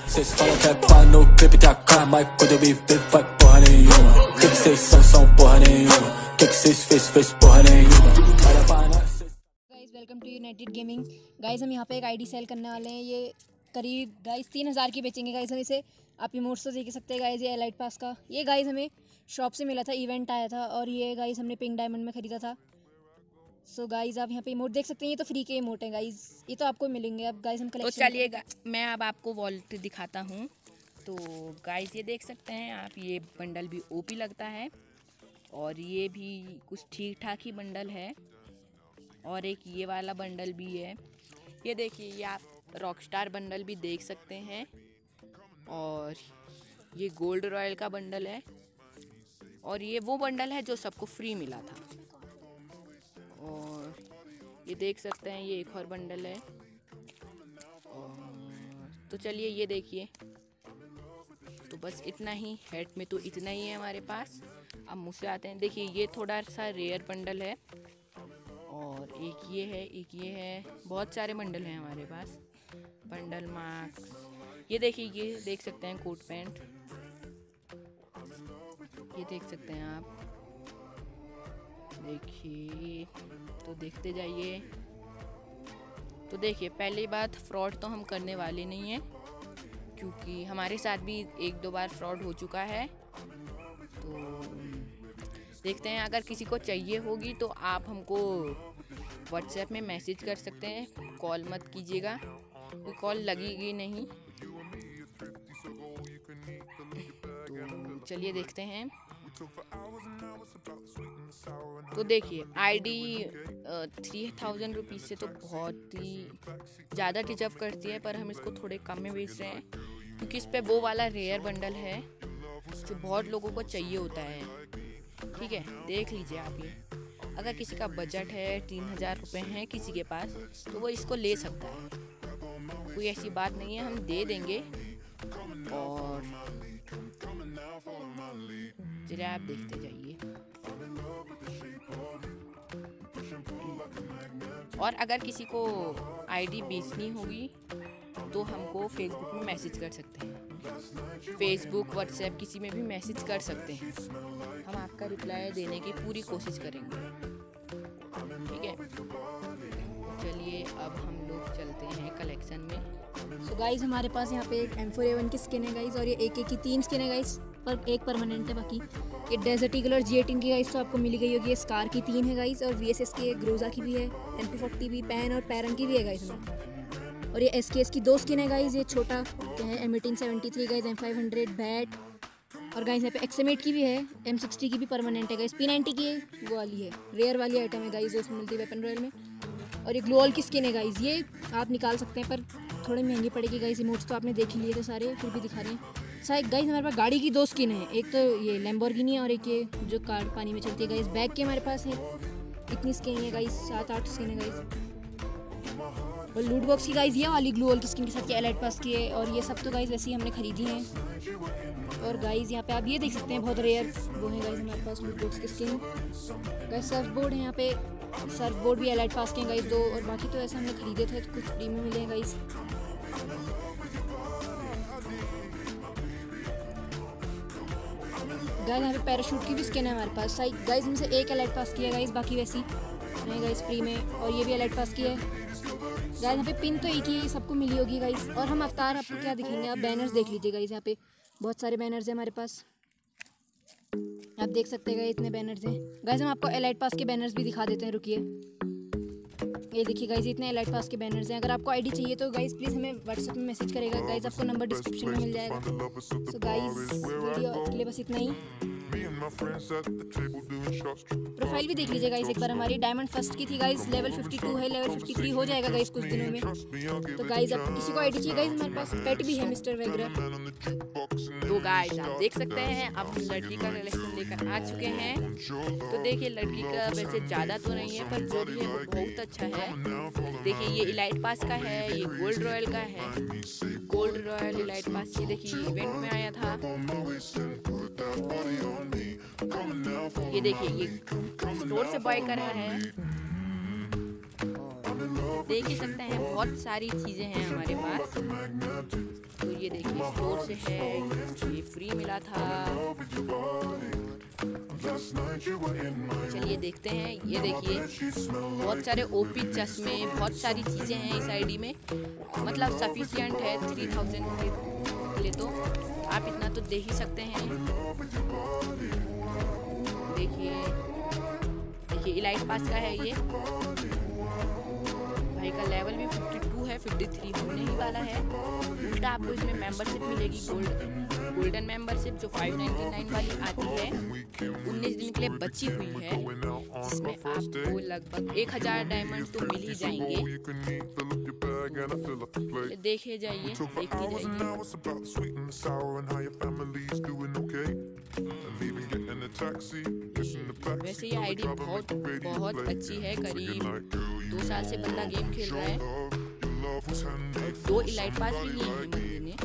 Vocês falam que é pá no clipe, tem a cara, mas quando eu me ver vai porra nenhuma. Que vocês são porra nenhuma. Que vocês fez porra nenhuma. Guys welcome to United Gaming. Guys हम यहाँ पे एक ID cell करने वाले हैं। ये करीब guys 3000 की बेचेंगे। गाइस हम इसे आप इमोट्स तो देख सकते हैं गाइस। ये एलाइट पास का ये गाइस हमें शॉप से मिला था, इवेंट आया था और ये गाइस हमने पिंक डायमंड में ख़रीदा था। सो गाइस आप यहाँ पे इमोट देख सकते हैं। ये तो फ्री के इमोट हैं गाइस, ये तो आपको मिलेंगे। अब गाइस हम कलेक्शन तो चलिए मैं अब आपको वॉलेट दिखाता हूँ। तो गाइस ये देख सकते हैं आप, ये बंडल भी ओपी लगता है और ये भी कुछ ठीक ठाक ही बंडल है। और एक ये वाला बंडल भी है, ये देखिए, ये आप रॉकस्टार बंडल भी देख सकते हैं। और ये गोल्ड रॉयल का बंडल है और ये वो बंडल है जो सबको फ्री मिला था। और ये देख सकते हैं ये एक और बंडल है। और तो चलिए ये देखिए, तो बस इतना ही, हेड में तो इतना ही है हमारे पास। अब मुझसे आते हैं, देखिए ये थोड़ा सा रेयर बंडल है और एक ये है, एक ये है। बहुत सारे बंडल हैं हमारे पास। बंडल मार्क्स, ये देखिए, ये देख सकते हैं कोट पैंट, ये देख सकते हैं आप, देखिए। तो देखते जाइए। तो देखिए, पहली बात, फ्रॉड तो हम करने वाले नहीं हैं क्योंकि हमारे साथ भी 1-2 बार फ्रॉड हो चुका है। तो देखते हैं, अगर किसी को चाहिए होगी तो आप हमको व्हाट्सएप में मैसेज कर सकते हैं। कॉल मत कीजिएगा, कोई कॉल लगेगी नहीं। तो चलिए देखते हैं। तो देखिए आईडी 3000 रुपीज़ से तो बहुत ही ज़्यादा डिजर्व करती है, पर हम इसको थोड़े कम में बेच रहे हैं क्योंकि इस पे वो वाला रेयर बंडल है जो बहुत लोगों को चाहिए होता है। ठीक है, देख लीजिए आप। ये अगर किसी का बजट है 3000 रुपये हैं किसी के पास, तो वो इसको ले सकता है, कोई ऐसी बात नहीं है, हम दे देंगे। और चलिए आप देखते जाइए। और अगर किसी को आईडी बेचनी होगी तो हमको फेसबुक में मैसेज कर सकते हैं। फेसबुक, व्हाट्सएप, किसी में भी मैसेज कर सकते हैं, हम आपका रिप्लाई देने की पूरी कोशिश करेंगे। ठीक है, चलिए अब हम लोग चलते हैं कलेक्शन में। सो गाइस हमारे पास यहाँ पे एक M4A1 की स्किन है गाइस और ये एक की 3 स्किन है गाइस, पर एक परमानेंट है। बाकी ये डेजर्ट ईगल और G18 की गाइस तो आपको मिली गई होगी। ये स्कार की 3 है गाइस और VSS की ग्रोजा की भी है, MP40 भी, पैन और पैरन की भी है गाइस में। और ये SKS की 2 स्किन है गाइस। ये छोटा क्या है, M1873 गाइस, M500 बैट, और गाइस यहाँ पे XM8 की भी है, M60 की भी परमानेंट है गाइस, P90 की वो वाली है, रेयर वाली आइटम है गाइस जो इसमें मिलती है वेपन रॉयल में। और ये ग्लोअल की स्किन है गाइस, ये आप निकाल सकते हैं पर थोड़ी महंगी पड़ेगी गाइस। इमोट्स तो आपने देख ही लिए थे सारे, फिर भी दिखा रहे हैं। साइड गाइस हमारे पास गाड़ी की 2 स्किन है, एक तो ये लैम्बोर्गिनी और एक ये जो कार पानी में चलती है गाइस। बैग के हमारे पास है इतनी स्किन है गाइस, 7-8 स्किन है गाइस। और लूट बॉक्स की गाइस ये वाली ग्लोअल की स्किन के साथ ये एलाइट पास की है। और ये सब तो गाइस वैसे ही हमने खरीदी हैं। और गाइस यहाँ पे आप ये देख सकते हैं बहुत रेयर वो है गाइस हमारे पास लूट बॉक्स की स्किन। गाइस सर्फ बोर्ड है यहाँ पे, सर्फ बोर्ड भी एलाइट पास के हैं गाइस 2, और बाकी तो ऐसे हमने खरीदे थे, कुछ फ्री में मिले हैं गाइस। गाइस यहाँ पे पैराशूट की भी स्किन है हमारे पास। गाइस इनमें से एक एलाइट पास की है गाइस, बाकी वैसी है गाइस फ्री में। और ये भी एलाइट पास की है गाइस। यहाँ पे पिन तो एक ही सबको मिली होगी गाइस। और हम अवतार आपको क्या दिखेंगे, आप बैनर्स देख लीजिए गाइस, यहाँ पे बहुत सारे बैनर्स हैं हमारे पास, आप देख सकते हैं इतने बैनर्स हैं गाइस। हम आपको एलाइट पास के बैनर्स भी दिखा देते हैं, रुकिए। ये देखिए गाइस, इतने एलाइट पास के बैनर्स हैं। अगर आपको आईडी चाहिए तो गाइस प्लीज़ हमें व्हाट्सएप में मैसेज करेगा गाइस, आपको नंबर डिस्क्रिप्शन में मिल जाएगा। सो गाइस वीडियो के लिए बस इतना ही। प्रोफाइल भी देख लीजिए गाइस एक बार हमारी, डायमंड फर्स्ट की थी गाइस, लेवल 52 है, लेवल 53 हो जाएगा गाइस कुछ दिनों में। तो गाइस अब किसी को आईडी चाहिए गाइस, हमारे पास पेट भी है मिस्टर वगैरह। तो गाइस आप देख सकते हैं अब हम लड़की का कलेक्शन लेकर आ चुके हैं। तो देखिए लड़की का वैसे ज़्यादा तो नहीं है, पर जो भी है वो बहुत अच्छा है। देखिए ये इलाइट पास का है, ये गोल्ड रॉयल का है, गोल्ड रॉयल इलाइट पास। ये देखिए इवेंट में आया था। ये देखिए ये स्टोर से बाय करा है, देख ही सकते हैं बहुत सारी चीज़ें हैं हमारे पास। तो ये देखिए स्टोर से है, ये फ्री मिला था। चलिए देखते हैं। ये देखिए बहुत सारे ओपी चश्मे, बहुत सारी चीज़ें हैं इस आईडी में, मतलब सफिशिएंट है 3000 के लिए, तो आप इतना तो दे ही सकते हैं। देखिए इलाइट पास का है, ये भाई का लेवल भी 52 है, 53 होने ही वाला है। उल्टा आपको इसमें मेंबरशिप मिलेगी, गोल्डन मेंबरशिप जो 599 वाली आती है, 19 दिन के लिए बची हुई है, जिसमें आपको लगभग 1000 डायमंड तो मिल ही जाएंगे। देखते जाइए। वैसे ये आईडी बहुत अच्छी है, करीब 2 साल से बंदा गेम खेल रहा है, 2 इलाइट पास भी लिए हैं बंदे ने।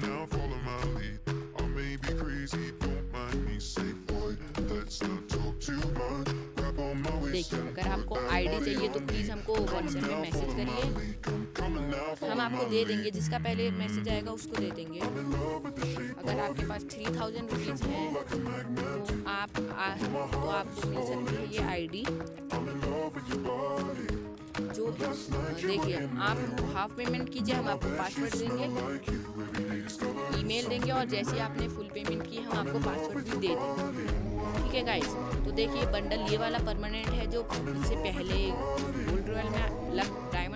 देखिए अगर आपको आईडी चाहिए तो प्लीज़ हमको व्हाट्सएप में मैसेज करिए, हम आपको दे देंगे, जिसका पहले मैसेज आएगा उसको दे देंगे। अगर आपके पास 3000 रुपीज़ है तो आपको मिल सकती है ये आईडी। जो देखिए आप हाफ पेमेंट कीजिए, हम आपको पासवर्ड देंगे, ईमेल देंगे, और जैसे आपने फुल पेमेंट की हम आपको पासवर्ड भी दे देंगे। ठीक है गाइस, तो देखिए बंडल ये वाला परमानेंट है, जो इससे पहले गोल्ड रॉयल में